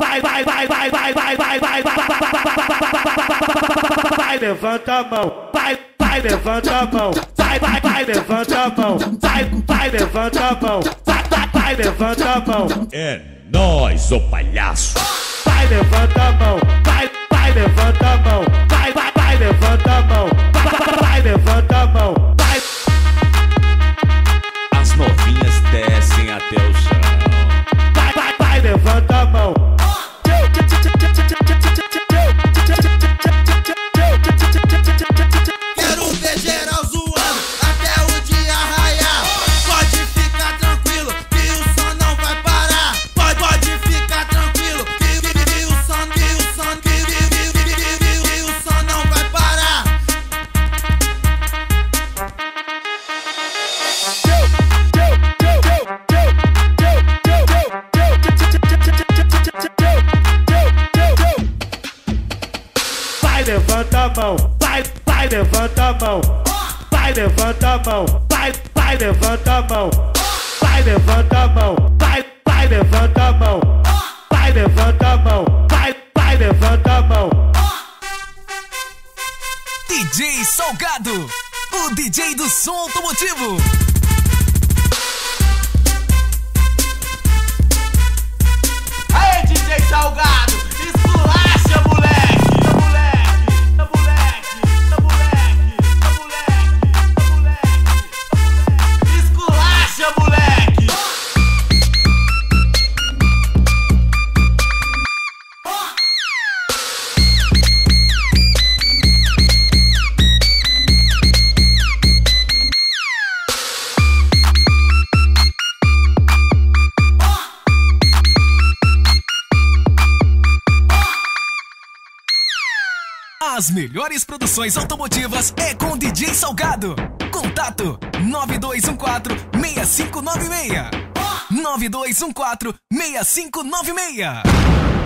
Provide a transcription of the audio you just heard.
Vai, levanta a mão, vai, levanta a mão, vai, levanta a mão, vai, levanta a mão, vai, levanta a mão. É nóis, ô palhaço. Vai, levanta a mão, vai, levanta a mão, vai, levanta a mão, vai, levanta a mão, vai. As novinhas descem até o chão. Vai, levanta a mão. Quero ver geral zoando até o dia raiar. Pode ficar tranquilo que o som não vai parar. Pode ficar tranquilo que o som não vai parar. Vai, levanta a mão, vai, levanta a mão, vai, levanta a mão, vai, levanta a mão, vai, levanta a mão, vai, levanta a mão, vai, levanta a mão, vai, levanta a mão. DJ Salgado, o DJ do som automotivo. Aê, DJ Salgado, esculacha, moleque! Esculacha, moleque! As melhores produções automotivas é com o DJ Salgado. Contato 9214-6596. 9214-6596.